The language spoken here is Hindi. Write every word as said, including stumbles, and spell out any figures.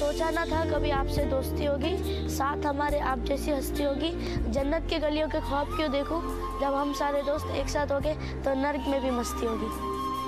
सोचा ना था कभी आपसे दोस्ती होगी, साथ हमारे आप जैसी हस्ती होगी। जन्नत के गलियों के ख्वाब क्यों देखूं, जब हम सारे दोस्त एक साथ होंगे तो नर्क में भी मस्ती होगी।